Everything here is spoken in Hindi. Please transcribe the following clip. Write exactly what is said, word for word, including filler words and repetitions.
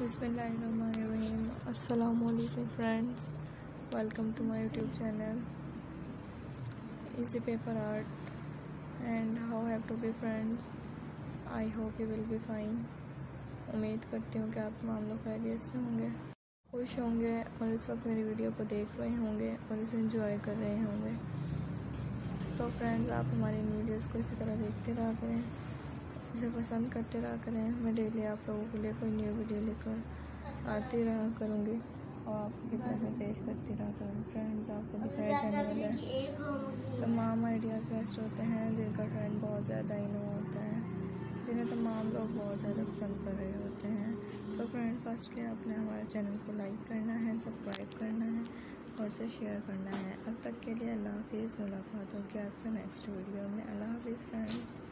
बिस्मिल्लाहिर्रहमानिर्रहीम। अस्सलाम वालेकुम friends, welcome to my YouTube channel easy paper art and how have to be friends. I hope you will be fine. उम्मीद करती हूँ कि आप तमाम लोग खैरियत से होंगे, खुश होंगे और इस वक्त मेरी वीडियो को देख रहे होंगे और इसे एंजॉय कर रहे होंगे। सो फ्रेंड्स, आप हमारी इन वीडियोज़ को इसी तरह देखते रहा करें, इसे पसंद करते रहा करें। मैं डेली आप लोगों के लिए कोई न्यू वीडियो लेकर आती रहा करूँगी और आपकी खिदमत में पेश करती रहा करूँगी। फ्रेंड्स, आपको दिखाया जाने वाला तमाम आइडियाज़ बेस्ट होते हैं जिनका ट्रेंड बहुत ज़्यादा इन होता है, जिन्हें तमाम लोग बहुत ज़्यादा पसंद कर रहे होते हैं। सो फ्रेंड, फर्स्टली आपने हमारे चैनल को लाइक करना है, सब्सक्राइब करना है और इसे शेयर करना है। अब तक के लिए अल्लाह हाफिज़। मुलाकात होगी आपसे नेक्स्ट वीडियो में। अल्लाह हाफिज़ फ्रेंड्स।